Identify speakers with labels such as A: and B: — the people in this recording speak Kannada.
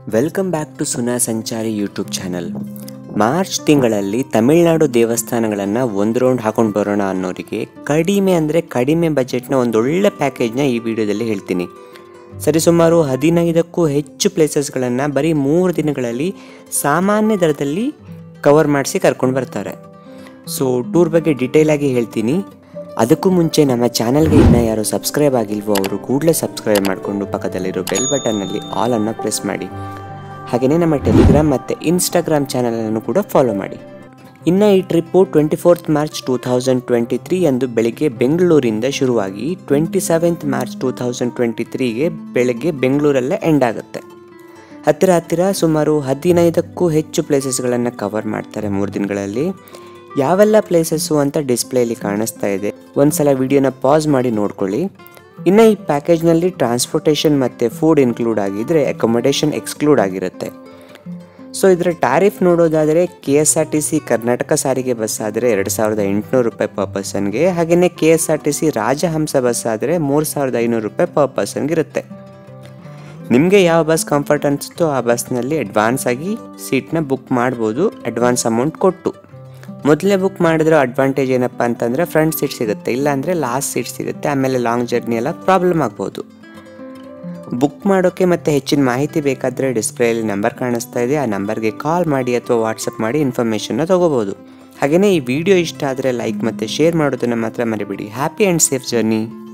A: ವೆಲ್ಕಮ್ ಬ್ಯಾಕ್ ಟು ಸುನಾ ಸಂಚಾರಿ ಯೂಟ್ಯೂಬ್ ಚಾನಲ್. ಮಾರ್ಚ್ ತಿಂಗಳಲ್ಲಿ ತಮಿಳುನಾಡು ದೇವಸ್ಥಾನಗಳನ್ನು ಒಂದು ರೌಂಡ್ ಹಾಕೊಂಡು ಬರೋಣ ಅನ್ನೋರಿಗೆ ಕಡಿಮೆ ಅಂದರೆ ಕಡಿಮೆ ಬಜೆಟ್ನ ಒಂದೊಳ್ಳೆ ಪ್ಯಾಕೇಜ್ನ ಈ ವಿಡಿಯೋದಲ್ಲಿ ಹೇಳ್ತೀನಿ. ಸರಿಸುಮಾರು 15ಕ್ಕೂ ಹೆಚ್ಚು ಪ್ಲೇಸಸ್ಗಳನ್ನು ಬರೀ 3 ದಿನಗಳಲ್ಲಿ ಸಾಮಾನ್ಯ ದರದಲ್ಲಿ ಕವರ್ ಮಾಡಿಸಿ ಕರ್ಕೊಂಡು ಬರ್ತಾರೆ. ಸೊ ಟೂರ್ ಬಗ್ಗೆ ಡೀಟೇಲ್ ಆಗಿ ಹೇಳ್ತೀನಿ. ಅದಕ್ಕೂ ಮುಂಚೆ ನಮ್ಮ ಚಾನಲ್ಗೆ ಇನ್ನೂ ಯಾರು ಸಬ್ಸ್ಕ್ರೈಬ್ ಆಗಿಲ್ವೋ ಅವರು ಕೂಡಲೇ ಸಬ್ಸ್ಕ್ರೈಬ್ ಮಾಡಿಕೊಂಡು ಪಕ್ಕದಲ್ಲಿರೋ ಬೆಲ್ ಬಟನ್ನಲ್ಲಿ ಆಲ್ ಅನ್ನು ಪ್ರೆಸ್ ಮಾಡಿ. ಹಾಗೆಯೇ ನಮ್ಮ ಟೆಲಿಗ್ರಾಮ್ ಮತ್ತು ಇನ್ಸ್ಟಾಗ್ರಾಮ್ ಚಾನಲನ್ನು ಕೂಡ ಫಾಲೋ ಮಾಡಿ. ಇನ್ನು ಈ ಟ್ರಿಪ್ಪು 24 ಮಾರ್ಚ್ 2023 ಎಂದು ಬೆಳಗ್ಗೆ ಬೆಂಗಳೂರಿಂದ ಶುರುವಾಗಿ 27 ಮಾರ್ಚ್ 2023ಗೆ ಬೆಳಗ್ಗೆ ಬೆಂಗಳೂರಲ್ಲೇ ಎಂಡ್ ಆಗುತ್ತೆ. ಹತ್ತಿರ ಸುಮಾರು 15ಕ್ಕೂ ಹೆಚ್ಚು ಪ್ಲೇಸಸ್ಗಳನ್ನು ಕವರ್ ಮಾಡ್ತಾರೆ 3 ದಿನಗಳಲ್ಲಿ. ಯಾವೆಲ್ಲ ಪ್ಲೇಸಸ್ಸು ಅಂತ ಡಿಸ್ಪ್ಲೇಲಿ ಕಾಣಿಸ್ತಾ ಇದೆ, ಒಂದ್ಸಲ ವಿಡಿಯೋನ ಪಾಸ್ ಮಾಡಿ ನೋಡ್ಕೊಳ್ಳಿ. ಇನ್ನು ಈ ಪ್ಯಾಕೇಜ್ನಲ್ಲಿ ಟ್ರಾನ್ಸ್ಪೋರ್ಟೇಷನ್ ಮತ್ತು ಫುಡ್ ಇನ್ಕ್ಲೂಡ್ ಆಗಿದ್ದರೆ ಅಕೊಮಡೇಷನ್ ಎಕ್ಸ್ಕ್ಲೂಡ್ ಆಗಿರುತ್ತೆ. ಸೊ ಇದರ ಟ್ಯಾರಿಫ್ ನೋಡೋದಾದರೆ KSRTC ಕರ್ನಾಟಕ ಸಾರಿಗೆ ಬಸ್ ಆದರೆ 2800 ರೂಪಾಯಿ ಪರ್ ಪರ್ಸನ್ಗೆ, ಹಾಗೆಯೇ KSRTC ರಾಜಹಂಸ ಬಸ್ ಆದರೆ 3500 ರೂಪಾಯಿ ಪರ್ ಪರ್ಸನ್ಗೆ ಇರುತ್ತೆ. ನಿಮಗೆ ಯಾವ ಬಸ್ ಕಂಫರ್ಟ್ ಅನಿಸುತ್ತೋ ಆ ಬಸ್ನಲ್ಲಿ ಅಡ್ವಾನ್ಸ್ ಆಗಿ ಸೀಟ್ನ ಬುಕ್ ಮಾಡ್ಬೋದು, ಅಡ್ವಾನ್ಸ್ ಅಮೌಂಟ್ ಕೊಟ್ಟು. ಮೊದಲೇ ಬುಕ್ ಮಾಡಿದ್ರೆ ಅಡ್ವಾಂಟೇಜ್ ಏನಪ್ಪ ಅಂತಂದರೆ ಫ್ರಂಟ್ ಸೀಟ್ ಸಿಗುತ್ತೆ, ಇಲ್ಲಾಂದರೆ ಲಾಸ್ಟ್ ಸೀಟ್ ಸಿಗುತ್ತೆ. ಆಮೇಲೆ ಲಾಂಗ್ ಜರ್ನಿ ಎಲ್ಲ ಪ್ರಾಬ್ಲಮ್ ಆಗ್ಬೋದು. ಬುಕ್ ಮಾಡೋಕ್ಕೆ ಮತ್ತು ಹೆಚ್ಚಿನ ಮಾಹಿತಿ ಬೇಕಾದರೆ ಡಿಸ್ಪ್ಲೇಯಲ್ಲಿ ನಂಬರ್ ಕಾಣಿಸ್ತಾ ಇದೆ, ಆ ನಂಬರ್ಗೆ ಕಾಲ್ ಮಾಡಿ ಅಥವಾ ವಾಟ್ಸಪ್ ಮಾಡಿ ಇನ್ಫಾರ್ಮೇಷನ್ನ ತೊಗೋಬೋದು. ಹಾಗೆಯೇ ಈ ವಿಡಿಯೋ ಇಷ್ಟ ಆದರೆ ಲೈಕ್ ಮತ್ತು ಶೇರ್ ಮಾಡೋದನ್ನು ಮಾತ್ರ ಮರಿಬೇಡಿ. Happy and safe journey.